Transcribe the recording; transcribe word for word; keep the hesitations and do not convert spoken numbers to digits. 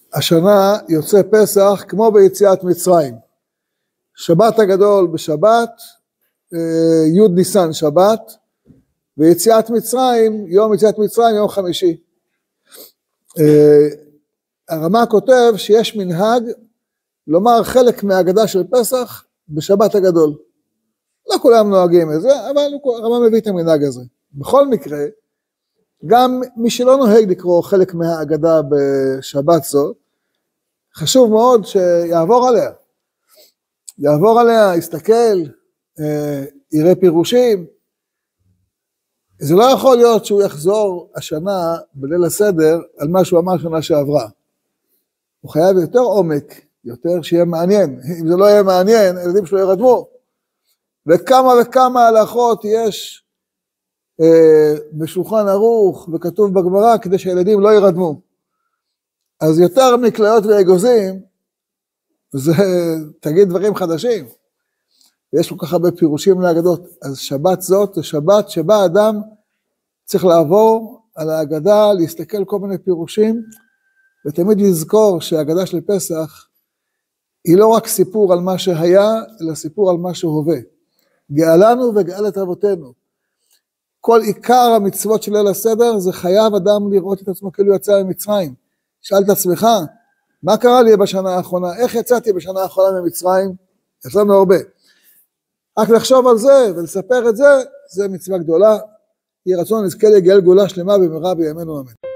השנה יוצא פסח כמו ביציאת מצרים. שבת הגדול בשבת, י' ניסן שבת, ויציאת מצרים, יום יציאת מצרים יום חמישי. הרמ"א כותב שיש מנהג לומר חלק מההגדה של פסח בשבת הגדול. לא כולם נוהגים את זה, אבל הרמ"א מביא את המנהג הזה. בכל מקרה, גם מי שלא נוהג לקרוא חלק מההגדה בשבת זו, חשוב מאוד שיעבור עליה. יעבור עליה, יסתכל, יראה פירושים. זה לא יכול להיות שהוא יחזור השנה בליל הסדר על מה שהוא אמר שנה שעברה. הוא חייב יותר עומק, יותר שיהיה מעניין. אם זה לא יהיה מעניין, הילדים שלו ירדמו. וכמה וכמה הלכות יש אה, בשולחן ערוך וכתוב בגמרא כדי שהילדים לא ירדמו. אז יותר מקלעות ואגוזים, זה תגיד דברים חדשים. יש כל כך הרבה פירושים להגדות. אז שבת זאת, זה שבת שבה אדם צריך לעבור על ההגדה, להסתכל כל מיני פירושים, ותמיד לזכור שההגדה של פסח היא לא רק סיפור על מה שהיה, אלא סיפור על מה שהווה. גאלנו וגאלת אבותינו. כל עיקר המצוות של ליל הסדר, זה חייב אדם לראות את עצמו כאילו יצא ממצרים. שאל את עצמך, מה קרה לי בשנה האחרונה? איך יצאתי בשנה האחרונה ממצרים? יצאנו הרבה. רק לחשוב על זה ולספר את זה, זה מצווה גדולה. יהי רצון נזכה לגאל גאולה שלמה במהרה בימינו אמן.